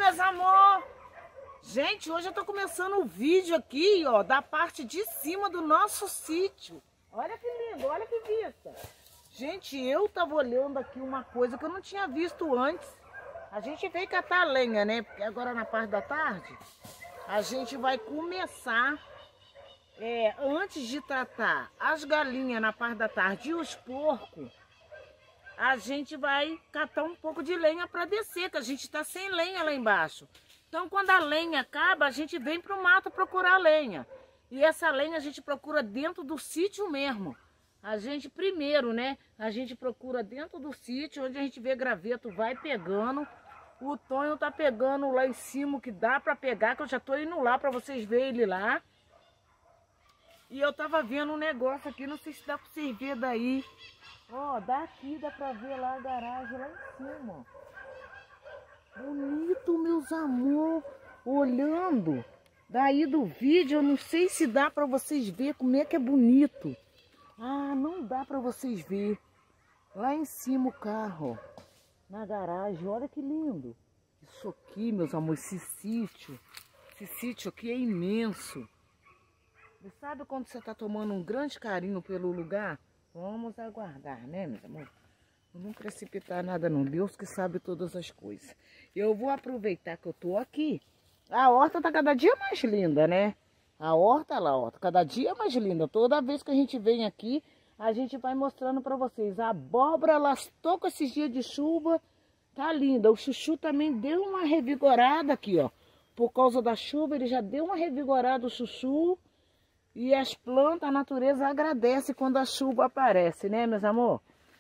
meus amor! Gente, hoje eu tô começando o vídeo aqui, ó, da parte de cima do nosso sítio. Olha que lindo, olha que vista. Gente, eu tava olhando aqui uma coisa que eu não tinha visto antes. A gente veio catar lenha, né? Porque agora na parte da tarde, a gente vai começar, antes de tratar as galinhas na parte da tarde e os porcos, a gente vai catar um pouco de lenha para descer, que a gente tá sem lenha lá embaixo. Então, quando a lenha acaba, a gente vem para o mato procurar lenha. E essa lenha a gente procura dentro do sítio mesmo. A gente primeiro, né? A gente procura dentro do sítio, onde a gente vê graveto, vai pegando. O Tonho tá pegando lá em cima, que dá para pegar, que eu já tô indo lá para vocês verem ele lá. E eu tava vendo um negócio aqui, não sei se dá para vocês verem daí. Ó, daqui dá para ver lá a garagem lá em cima, ó. Bonito, meus amor, olhando daí do vídeo, eu não sei se dá para vocês ver como é que é bonito. Ah, não dá para vocês ver. Lá em cima o carro, ó, na garagem, olha que lindo. Isso aqui, meus amores, esse sítio aqui é imenso. Você sabe quando você está tomando um grande carinho pelo lugar? Vamos aguardar, né, meus amores? Não precipitar nada não, Deus que sabe todas as coisas. Eu vou aproveitar que eu tô aqui. A horta tá cada dia mais linda, né? A horta lá, ó, tá cada dia mais linda. Toda vez que a gente vem aqui, a gente vai mostrando pra vocês. A abóbora lastou com esses dias de chuva, tá linda. O chuchu também deu uma revigorada aqui, ó. Por causa da chuva, ele já deu uma revigorada, o chuchu. E as plantas, a natureza agradece quando a chuva aparece, né, meus amor?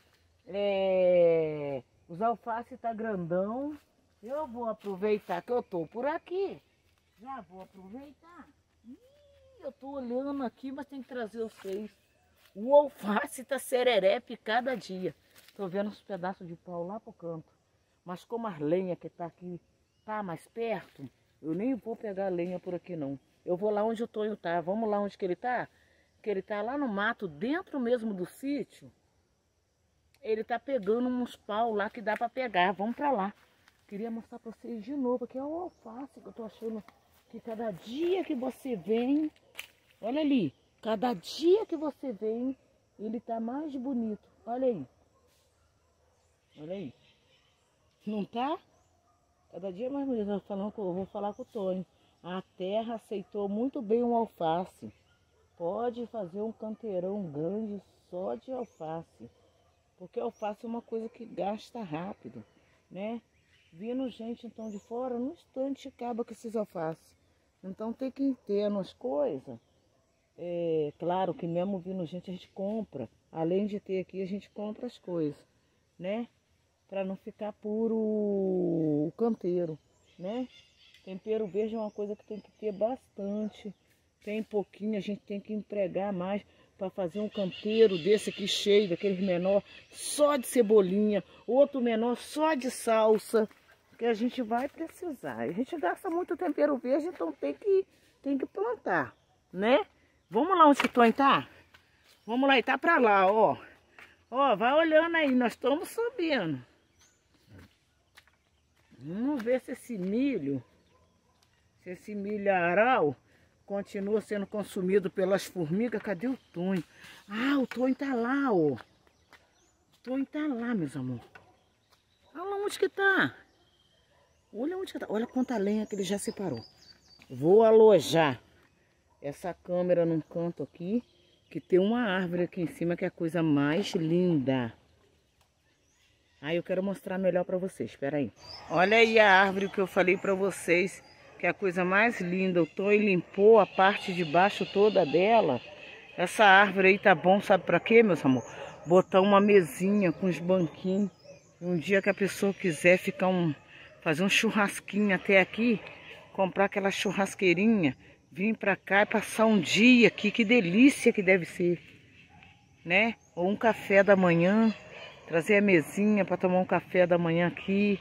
Os alfaces tá grandão. Eu vou aproveitar que eu tô por aqui. Já vou aproveitar. Eu tô olhando aqui, mas tem que trazer vocês. O alface tá sererepe cada dia. Tô vendo uns pedaços de pau lá pro canto. Mas como a lenha que tá aqui tá mais perto, eu nem vou pegar lenha por aqui não. Eu vou lá onde o Tonho tá. Vamos lá onde que ele tá? Que ele tá lá no mato, dentro mesmo do sítio. Ele tá pegando uns pau lá que dá para pegar. Vamos para lá. Queria mostrar para vocês de novo. Aqui é o alface que eu tô achando que cada dia que você vem... Olha ali. Cada dia que você vem, ele tá mais bonito. Olha aí. Olha aí. Não tá? Cada dia mais bonito. Eu vou falar com o Tonho. A terra aceitou muito bem o alface. Pode fazer um canteirão grande só de alface. Porque alface é uma coisa que gasta rápido, né? Vindo gente então de fora, no instante acaba com esses alfaces. Então tem que ter as coisas. Claro que mesmo vindo gente a gente compra. Além de ter aqui, a gente compra as coisas, né? Para não ficar puro o canteiro, né? Tempero verde é uma coisa que tem que ter bastante. Tem pouquinho, a gente tem que empregar mais. Para fazer um canteiro desse aqui cheio, daqueles menor, só de cebolinha, outro menor só de salsa, que a gente vai precisar. A gente gasta muito tempero verde, então tem que plantar, né? Vamos lá onde o Tonho tá? Vamos lá, e tá para lá, ó. Ó, vai olhando aí, nós estamos subindo. Vamos ver se esse milho aral continua sendo consumido pelas formigas. Cadê o Tonho? Ah, o Tonho tá lá, ó. O Tonho tá lá, meus amor. Olha onde que tá. Olha onde que tá. Olha quanta lenha que ele já separou. Vou alojar essa câmera num canto aqui, que tem uma árvore aqui em cima, que é a coisa mais linda. Aí eu quero mostrar melhor pra vocês. Espera aí. Olha aí a árvore que eu falei pra vocês, que é a coisa mais linda. O Tonho limpou a parte de baixo toda dela. Essa árvore aí tá bom, sabe pra quê, meus amor? Botar uma mesinha com os banquinhos. Um dia que a pessoa quiser fazer um churrasquinho até aqui, comprar aquela churrasqueirinha, vir pra cá e passar um dia aqui. Que delícia que deve ser, né? Ou um café da manhã, trazer a mesinha para tomar um café da manhã aqui.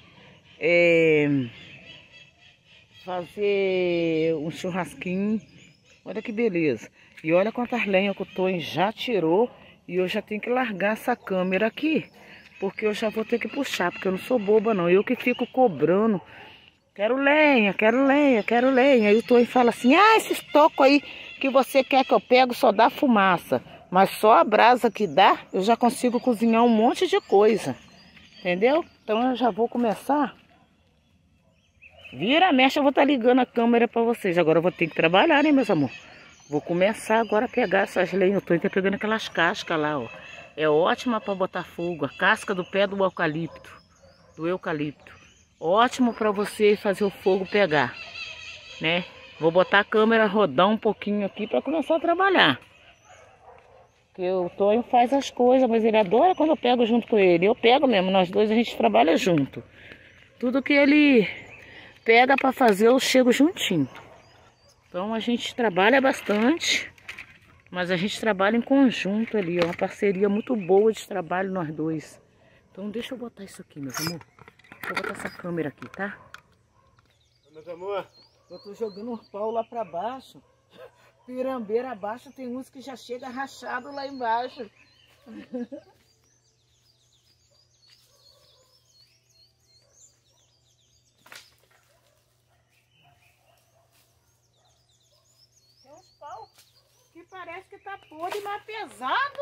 Fazer um churrasquinho. Olha que beleza. E olha quantas lenhas que o Tonho já tirou. E eu já tenho que largar essa câmera aqui, porque eu já vou ter que puxar, porque eu não sou boba não. Eu que fico cobrando Quero lenha, quero lenha, quero lenha. Aí o Tonho fala assim, ah, esses tocos aí que você quer que eu pego só dá fumaça. Mas só a brasa que dá, eu já consigo cozinhar um monte de coisa. Entendeu? Então eu já vou começar. Vira, mexe, eu vou estar ligando a câmera para vocês. Agora eu vou ter que trabalhar, né, meus amor? Vou começar agora a pegar essas lenhas. Eu tô pegando aquelas cascas lá, ó. É ótima para botar fogo. A casca do pé do eucalipto. Do eucalipto. Ótimo para você fazer o fogo pegar, né? Vou botar a câmera rodar um pouquinho aqui para começar a trabalhar. Porque o Tonho faz as coisas, mas ele adora quando eu pego junto com ele. Eu pego mesmo, nós dois a gente trabalha junto. Tudo que ele pega para fazer eu chego juntinho. Então a gente trabalha bastante, mas a gente trabalha em conjunto ali, é uma parceria muito boa de trabalho nós dois. Então deixa eu botar isso aqui, meus amor. Vou botar essa câmera aqui, tá? Meus amor. Eu tô jogando um pau lá pra baixo. Pirambeira abaixo, tem uns que já chega rachado lá embaixo. Tem uns pau que parece que tá podre, mas pesado.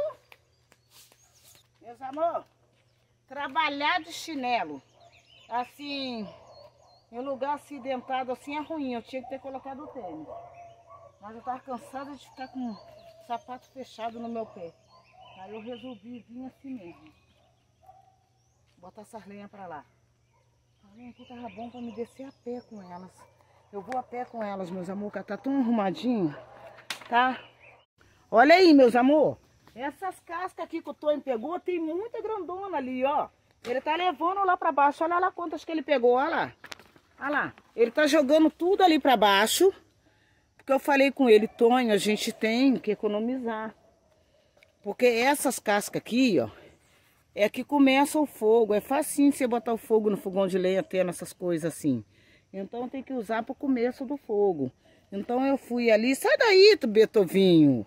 Meus amor, trabalhar de chinelo, assim, em lugar acidentado assim é ruim. Eu tinha que ter colocado o tênis. Mas eu tava cansada de ficar com o sapato fechado no meu pé. Aí eu resolvi vir assim mesmo. Botar essas lenhas pra lá. A lenha aqui tava bom pra me descer a pé com elas. Eu vou a pé com elas, meus amor, que tá tão arrumadinho, tá? Olha aí, meus amor. Essas cascas aqui que o Tonho pegou, tem muita grandona ali, ó. Ele tá levando lá pra baixo. Olha lá quantas que ele pegou, olha lá. Olha lá. Ele tá jogando tudo ali pra baixo. Porque eu falei com ele, Tonho, a gente tem que economizar. Porque essas cascas aqui, ó, é que começa o fogo. É facinho você botar o fogo no fogão de lenha, tendo essas coisas assim. Então tem que usar para o começo do fogo. Então eu fui ali, sai daí, Beethovinho.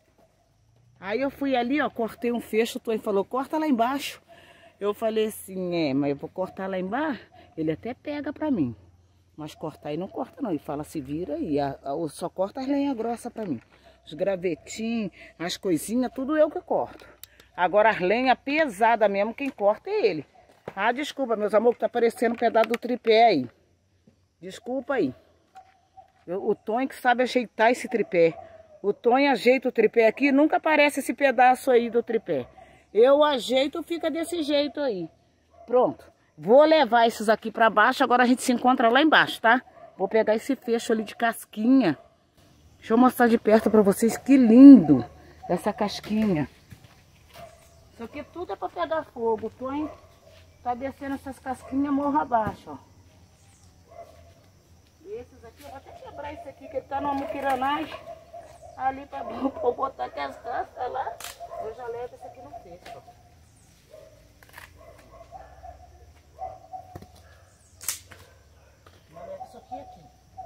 Aí eu fui ali, ó, cortei um fecho, o Tonho falou, corta lá embaixo. Eu falei assim, mas eu vou cortar lá embaixo? Ele até pega pra mim. Mas cortar aí não corta não, ele fala, se vira aí, só corta as lenhas grossas pra mim. Os gravetinhos, as coisinhas, tudo eu que corto. Agora as lenhas pesadas mesmo, quem corta é ele. Ah, desculpa, meus amores, que tá parecendo um pedaço do tripé aí. Desculpa aí. O Tonho que sabe ajeitar esse tripé. O Tonho ajeita o tripé aqui, nunca aparece esse pedaço aí do tripé. Eu ajeito, fica desse jeito aí. Pronto. Vou levar esses aqui pra baixo, agora a gente se encontra lá embaixo, tá? Vou pegar esse fecho ali de casquinha. Deixa eu mostrar de perto pra vocês que lindo essa casquinha. Isso aqui tudo é pra pegar fogo. O Tonho tá descendo essas casquinhas morro abaixo, ó. E esses aqui, eu vou até quebrar esse aqui, que ele tá numa muquiranagem. Ali pra botar aqui as cascas lá. Eu já levo esse aqui no fecho, ó. Isso aqui.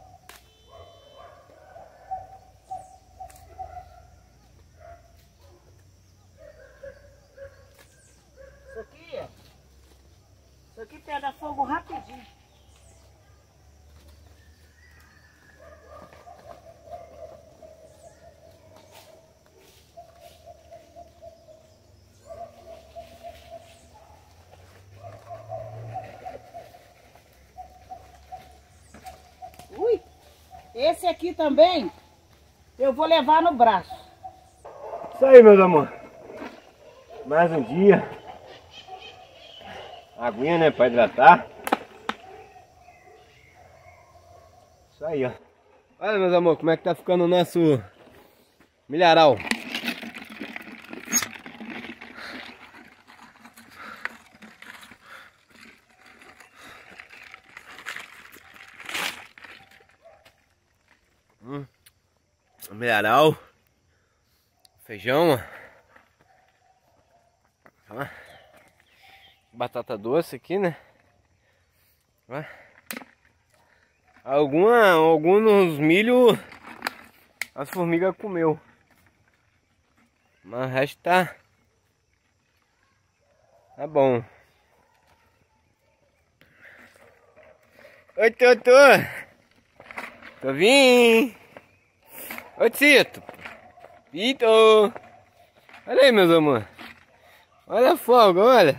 Isso aqui pega fogo rapidinho. Ui! Esse aqui também eu vou levar no braço. Isso aí, meus amor. Mais um dia. Aguinha, né, para hidratar. Isso aí, ó. Olha, meus amor, como é que tá ficando o nosso milharal. Milharal. Feijão, ó. Batata doce aqui, né? Alguns milho as formigas comeu. Mas o resto tá bom. Oi, Totô. Tô vindo. Oi, Tito. Tito. Olha aí, meus amores. Olha a folga, olha.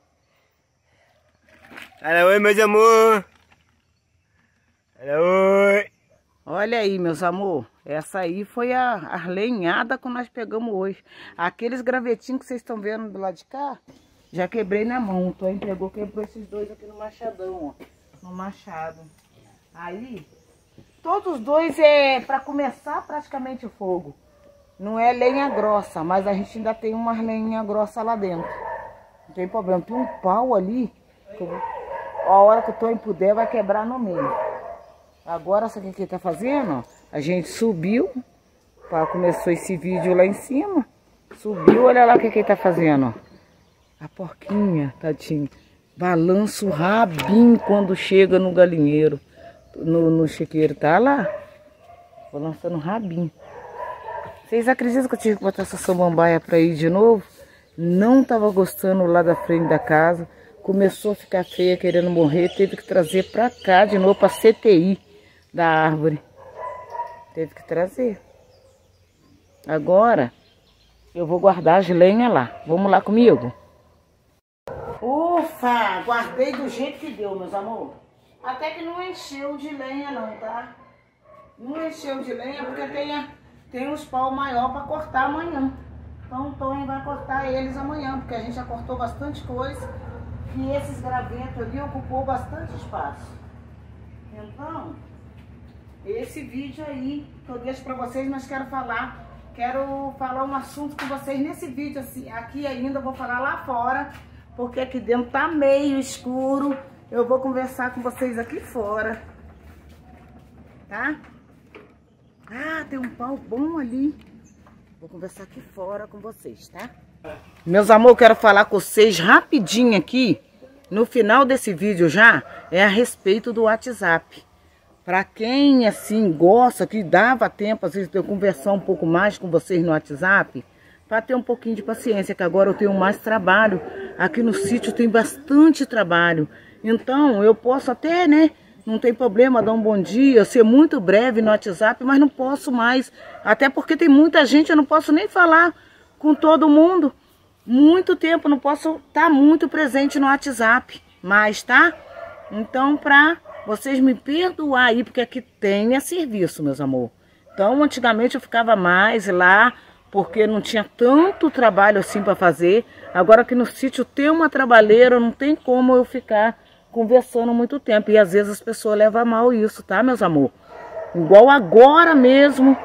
Olha, oi, meus amores. Olha, oi. Olha aí, meus amor. Essa aí foi a lenhada que nós pegamos hoje. Aqueles gravetinhos que vocês estão vendo do lado de cá, já quebrei na mão. O Tonho pegou, quebrou esses dois aqui no machadão, ó. No machado. Aí, todos os dois é para começar praticamente o fogo. Não é lenha grossa, mas a gente ainda tem umas lenha grossa lá dentro. Não tem problema. Tem um pau ali, que a hora que o Tonho puder vai quebrar no meio. Agora, sabe o que ele tá fazendo? A gente subiu, começou esse vídeo lá em cima. Subiu, olha lá o que ele tá fazendo, ó. A porquinha, tadinho. Balança o rabinho quando chega no galinheiro, no chiqueiro, tá lá. Balançando o rabinho. Vocês acreditam que eu tive que botar essa samambaia pra ir de novo? Não tava gostando lá da frente da casa. Começou a ficar feia, querendo morrer. Teve que trazer pra cá de novo, pra CTI da árvore. Teve que trazer. Agora, eu vou guardar as lenhas lá. Vamos lá comigo? Ufa! Guardei do jeito que deu, meus amor. Até que não encheu de lenha não, tá? Não encheu de lenha porque tem uns pau maior para cortar amanhã. Então o Tonho vai cortar eles amanhã, porque a gente já cortou bastante coisa. E esses gravetos ali ocupou bastante espaço. Então, esse vídeo aí que eu deixo para vocês, mas quero falar um assunto com vocês nesse vídeo assim. Aqui ainda eu vou falar lá fora, porque aqui dentro tá meio escuro. Eu vou conversar com vocês aqui fora, tá? Ah, tem um pau bom ali. Vou conversar aqui fora com vocês, tá? Meus amor, eu quero falar com vocês rapidinho aqui. No final desse vídeo já, é a respeito do WhatsApp. Para quem assim gosta, que dava tempo às vezes de eu conversar um pouco mais com vocês no WhatsApp, para ter um pouquinho de paciência, que agora eu tenho mais trabalho. Aqui no sítio tem bastante trabalho. Então eu posso até, né, não tem problema dar um bom dia, ser muito breve no WhatsApp, mas não posso mais. Até porque tem muita gente, eu não posso nem falar com todo mundo. Muito tempo, não posso estar muito presente no WhatsApp mais, tá? Então, para vocês me perdoar aí, porque aqui tem serviço, meus amor. Então, antigamente eu ficava mais lá, porque não tinha tanto trabalho assim para fazer. Agora aqui no sítio tem uma trabalheira, não tem como eu ficar conversando muito tempo. E às vezes as pessoas levam a mal isso, tá, meus amor? Igual agora mesmo,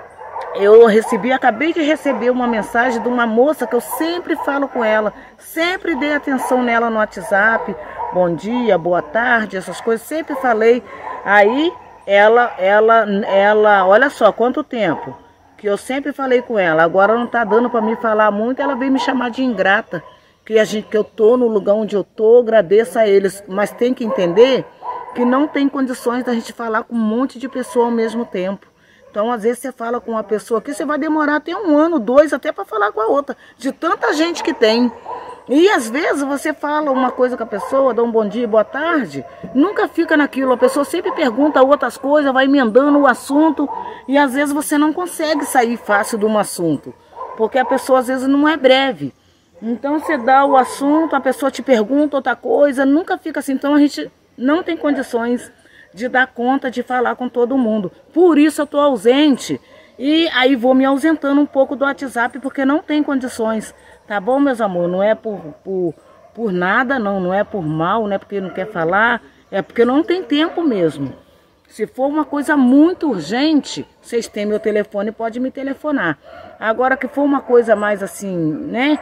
acabei de receber uma mensagem de uma moça que eu sempre falo com ela. Sempre dei atenção nela no WhatsApp. Bom dia, boa tarde, essas coisas, sempre falei. Aí ela, olha só quanto tempo que eu sempre falei com ela. Agora não tá dando para me falar muito, ela veio me chamar de ingrata. Que eu tô no lugar onde eu tô, agradeço a eles. Mas tem que entender que não tem condições da gente falar com um monte de pessoa ao mesmo tempo. Então, às vezes você fala com uma pessoa aqui, você vai demorar até 1 ano, 2, até para falar com a outra. De tanta gente que tem. E às vezes você fala uma coisa com a pessoa, dá um bom dia, boa tarde, nunca fica naquilo. A pessoa sempre pergunta outras coisas, vai emendando o assunto. E às vezes você não consegue sair fácil de um assunto. Porque a pessoa às vezes não é breve. Então você dá o assunto, a pessoa te pergunta outra coisa, nunca fica assim. Então a gente não tem condições de dar conta de falar com todo mundo. Por isso eu estou ausente e aí vou me ausentando um pouco do WhatsApp porque não tem condições. Tá bom, meus amores? Não é por nada, não é por mal, não é porque não quer falar, é porque não tem tempo mesmo. Se for uma coisa muito urgente, vocês têm meu telefone, pode me telefonar. Agora que for uma coisa mais assim, né?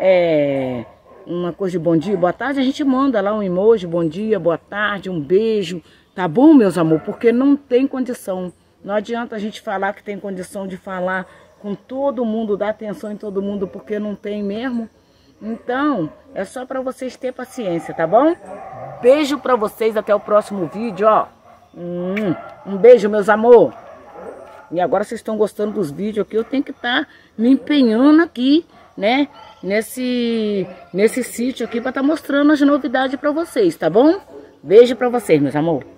Uma coisa de bom dia, boa tarde, a gente manda lá um emoji, bom dia, boa tarde, um beijo. Tá bom, meus amor? Porque não tem condição. Não adianta a gente falar que tem condição de falar com todo mundo, dar atenção em todo mundo, porque não tem mesmo. Então, é só para vocês terem paciência, tá bom? Beijo para vocês, até o próximo vídeo, ó. Um beijo, meus amor. E agora vocês estão gostando dos vídeos aqui, eu tenho que estar me empenhando aqui, né? Nesse sítio aqui para estar mostrando as novidades para vocês, tá bom? Beijo para vocês, meus amor.